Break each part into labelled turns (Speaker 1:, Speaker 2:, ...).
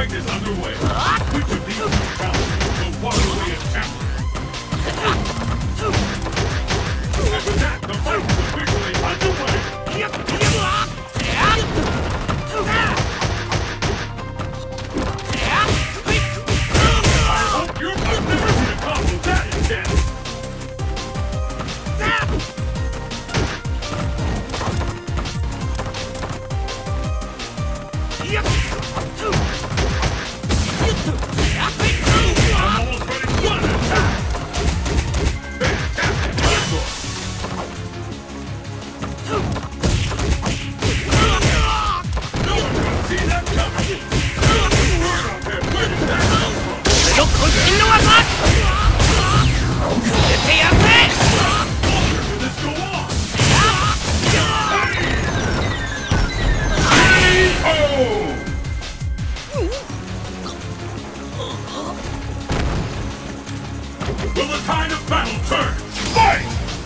Speaker 1: fight is underway. Which of these two challenges will walk away as champion? And with that, the fight is officially underway. I hope you're never seen a combo that intense. I'm almost ready for one attack. Fantastic combo. No one's gonna see that coming. Word out there, where did that come from? Longer will this go on? Hey! Will the tide of battle turn? Fight!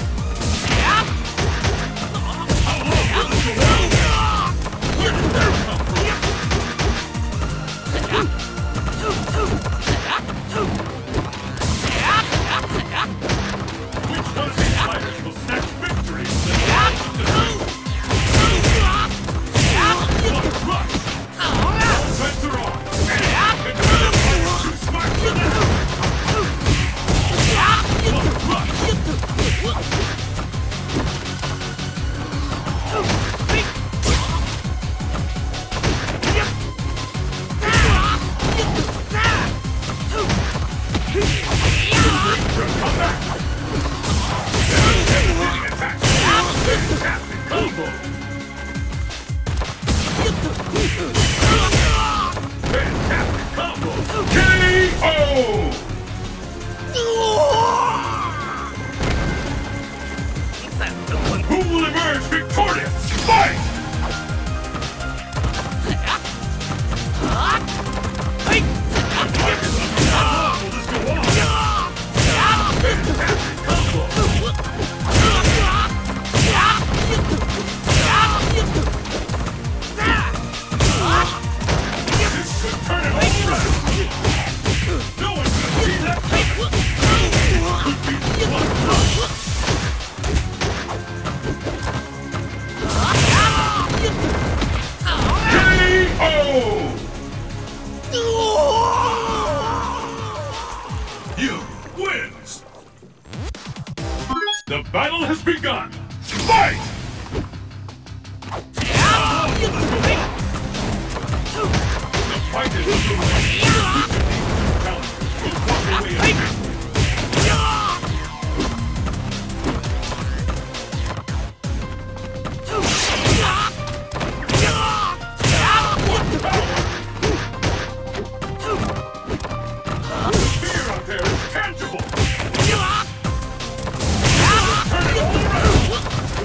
Speaker 1: How long will this go on? Where did that come from? Which one of these fighters will snatch victory from the hands of the two? One rush! All bets are on! And the fighter too smart for that! Fantastic combo! KO! Who will emerge victorious? Fight! How long will this go on? Fantastic combo! This could turn it all around! No one's gonna see that coming! Could be one punch! KO! You wins! The battle has begun! Fight! The fight is underway! Challenge will walk away as champion. Fear out there is tangible! Turn it all around!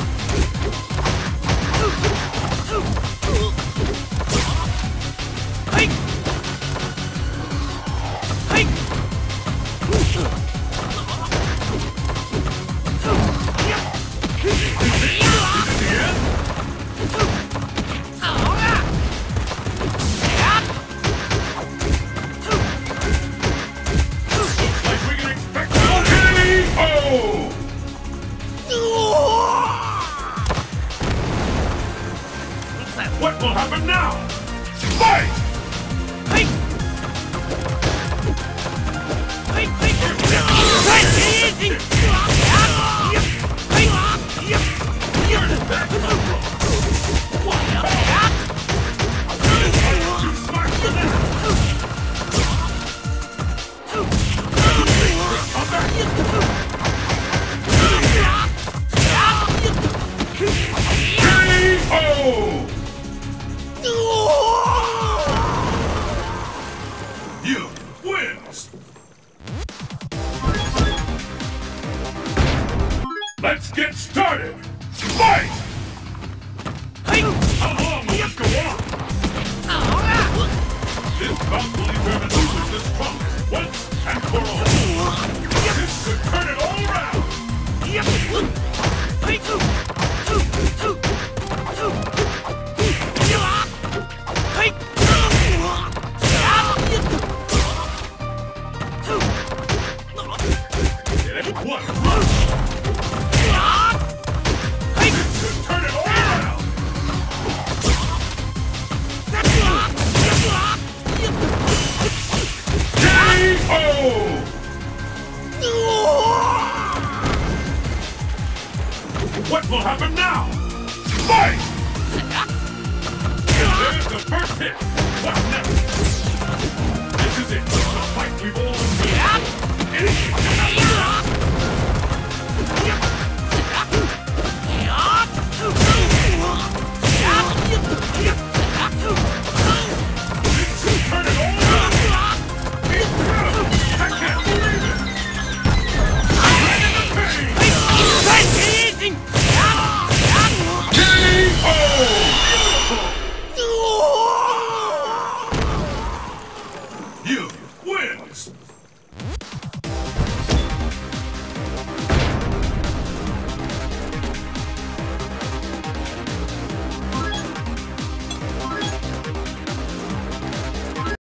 Speaker 1: What will happen now? Fight! Where did that come from? What the heck? Too smart for that! Come back! KO! You wins! Let's get started! Fight! it! What next? This is it! The fight we've all turn it all around! Incredible! I can't believe it! You wins!